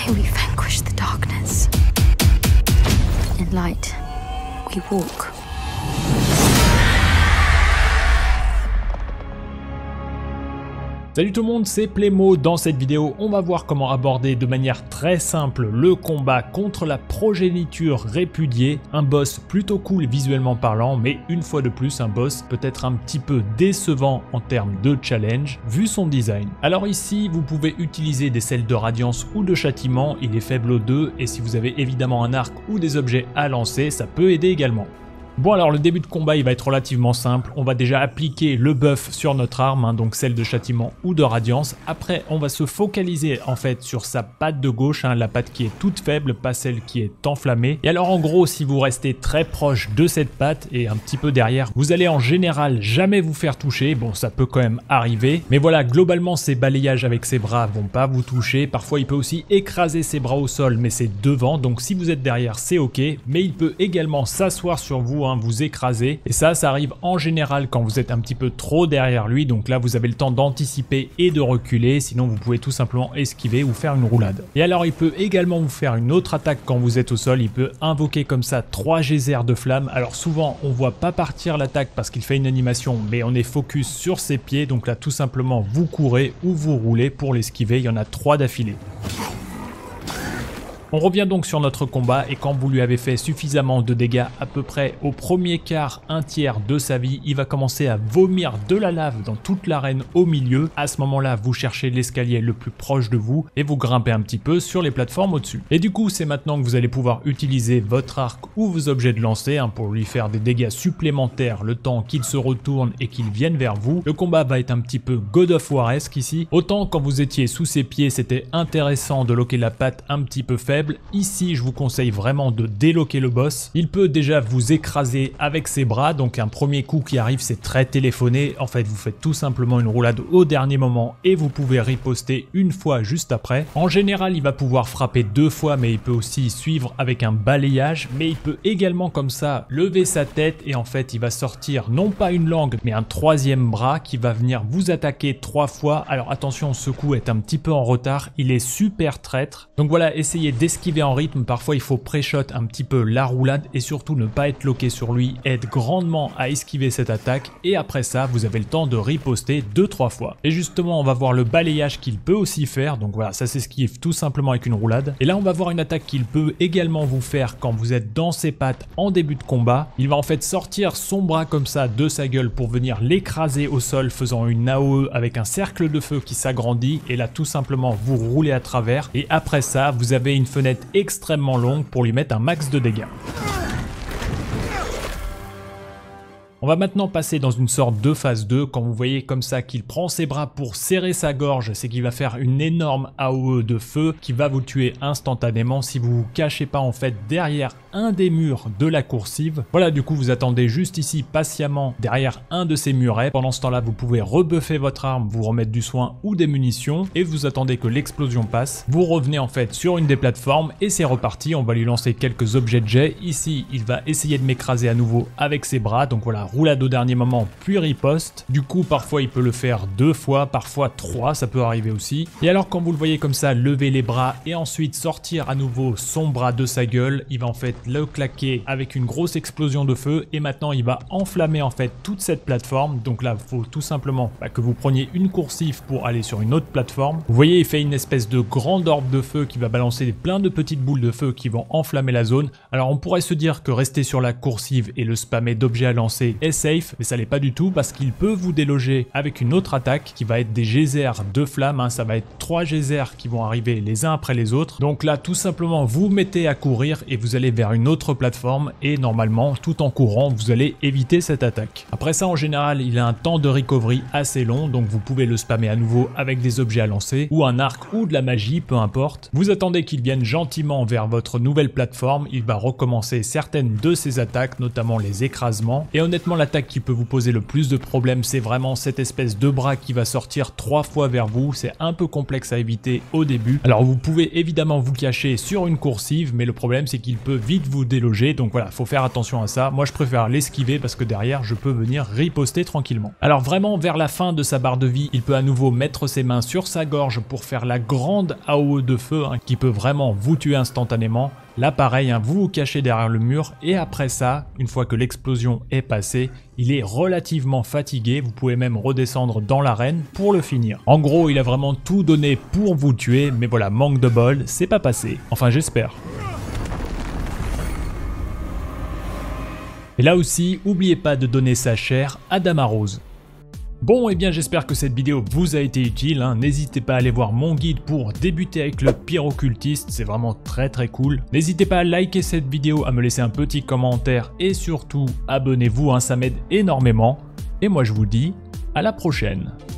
May we vanquish the darkness. In light, we walk. Salut tout le monde, c'est Playmo. Dans cette vidéo, on va voir comment aborder de manière très simple le combat contre la progéniture répudiée. Un boss plutôt cool visuellement parlant, mais une fois de plus un boss peut-être un petit peu décevant en termes de challenge, vu son design. Alors ici, vous pouvez utiliser des sels de radiance ou de châtiment, il est faible aux deux, et si vous avez évidemment un arc ou des objets à lancer, ça peut aider également. Bon alors le début de combat il va être relativement simple, on va déjà appliquer le buff sur notre arme, donc celle de châtiment ou de radiance. Après on va se focaliser en fait sur sa patte de gauche, la patte qui est toute faible, pas celle qui est enflammée. Et alors en gros si vous restez très proche de cette patte et un petit peu derrière, vous allez en général jamais vous faire toucher, bon ça peut quand même arriver. Mais voilà, globalement ces balayages avec ses bras vont pas vous toucher, parfois il peut aussi écraser ses bras au sol mais c'est devant, donc si vous êtes derrière c'est ok. Mais il peut également s'asseoir sur vous, vous écraser, et ça arrive en général quand vous êtes un petit peu trop derrière lui, donc là vous avez le temps d'anticiper et de reculer, sinon vous pouvez tout simplement esquiver ou faire une roulade. Et alors il peut également vous faire une autre attaque quand vous êtes au sol, il peut invoquer comme ça 3 geysers de flammes. Alors souvent on voit pas partir l'attaque parce qu'il fait une animation, mais on est focus sur ses pieds, donc là tout simplement vous courez ou vous roulez pour l'esquiver, il y en a 3 d'affilée. On revient donc sur notre combat et quand vous lui avez fait suffisamment de dégâts, à peu près au premier quart, un tiers de sa vie, il va commencer à vomir de la lave dans toute l'arène au milieu. À ce moment-là, vous cherchez l'escalier le plus proche de vous et vous grimpez un petit peu sur les plateformes au-dessus. Et du coup, c'est maintenant que vous allez pouvoir utiliser votre arc ou vos objets de lancer pour lui faire des dégâts supplémentaires le temps qu'il se retourne et qu'il vienne vers vous. Le combat va être un petit peu God of War-esque ici. Autant quand vous étiez sous ses pieds, c'était intéressant de loquer la patte un petit peu faible. Ici, je vous conseille vraiment de déloquer le boss. Il peut déjà vous écraser avec ses bras, donc un premier coup qui arrive, c'est très téléphoné. En fait, vous faites tout simplement une roulade au dernier moment et vous pouvez riposter une fois juste après. En général, il va pouvoir frapper 2 fois, mais il peut aussi suivre avec un balayage. Mais il peut également comme ça lever sa tête et en fait, il va sortir non pas une langue, mais un 3e bras qui va venir vous attaquer 3 fois. Alors attention, ce coup est un petit peu en retard, il est super traître. Donc voilà, essayez d'esquiver en rythme, parfois il faut pré-shot un petit peu la roulade et surtout ne pas être loqué sur lui, aide grandement à esquiver cette attaque et après ça vous avez le temps de riposter 2-3 fois. Et justement on va voir le balayage qu'il peut aussi faire, donc voilà ça s'esquive tout simplement avec une roulade. Et là on va voir une attaque qu'il peut également vous faire quand vous êtes dans ses pattes en début de combat. Il va en fait sortir son bras comme ça de sa gueule pour venir l'écraser au sol faisant une AOE avec un cercle de feu qui s'agrandit et là tout simplement vous roulez à travers et après ça vous avez une fenêtre extrêmement longue pour lui mettre un max de dégâts. On va maintenant passer dans une sorte de phase 2, quand vous voyez comme ça qu'il prend ses bras pour serrer sa gorge, c'est qu'il va faire une énorme AOE de feu qui va vous tuer instantanément si vous vous cachez pas en fait derrière un des murs de la coursive. Voilà, du coup vous attendez juste ici patiemment derrière un de ces murets. Pendant ce temps là vous pouvez rebuffer votre arme, vous remettre du soin ou des munitions et vous attendez que l'explosion passe. Vous revenez en fait sur une des plateformes et c'est reparti, on va lui lancer quelques objets de jet. Ici il va essayer de m'écraser à nouveau avec ses bras, donc voilà, roulade au dernier moment puis riposte. Du coup parfois il peut le faire 2 fois, parfois 3, ça peut arriver aussi. Et alors quand vous le voyez comme ça lever les bras et ensuite sortir à nouveau son bras de sa gueule, il va en fait le claquer avec une grosse explosion de feu et maintenant il va enflammer en fait toute cette plateforme. Donc là il faut tout simplement que vous preniez une coursive pour aller sur une autre plateforme. Vous voyez il fait une espèce de grande orbe de feu qui va balancer plein de petites boules de feu qui vont enflammer la zone. Alors on pourrait se dire que rester sur la coursive et le spammer d'objets à lancer est safe, mais ça l'est pas du tout parce qu'il peut vous déloger avec une autre attaque qui va être des geysers de flammes, ça va être 3 geysers qui vont arriver les uns après les autres. Donc là tout simplement vous mettez à courir et vous allez vers une autre plateforme et normalement tout en courant vous allez éviter cette attaque. Après ça en général il a un temps de recovery assez long, donc vous pouvez le spammer à nouveau avec des objets à lancer ou un arc ou de la magie, peu importe. Vous attendez qu'il vienne gentiment vers votre nouvelle plateforme, il va recommencer certaines de ses attaques, notamment les écrasements. Et honnêtement l'attaque qui peut vous poser le plus de problèmes c'est vraiment cette espèce de bras qui va sortir 3 fois vers vous, c'est un peu complexe à éviter au début. Alors vous pouvez évidemment vous cacher sur une coursive, mais le problème c'est qu'il peut vite vite vous déloger, donc voilà, faut faire attention à ça. Moi je préfère l'esquiver parce que derrière je peux venir riposter tranquillement. Alors vraiment vers la fin de sa barre de vie, il peut à nouveau mettre ses mains sur sa gorge pour faire la grande AOE de feu qui peut vraiment vous tuer instantanément. Là pareil, vous vous cachez derrière le mur et après ça, une fois que l'explosion est passée, il est relativement fatigué, vous pouvez même redescendre dans l'arène pour le finir. En gros, il a vraiment tout donné pour vous tuer, mais voilà, manque de bol, c'est pas passé. Enfin j'espère. Et là aussi, n'oubliez pas de donner sa chair à Damarose. Bon, et bien j'espère que cette vidéo vous a été utile, n'hésitez pas à aller voir mon guide pour débuter avec le pire occultiste, c'est vraiment très cool. N'hésitez pas à liker cette vidéo, à me laisser un petit commentaire et surtout abonnez-vous, ça m'aide énormément. Et moi je vous dis à la prochaine.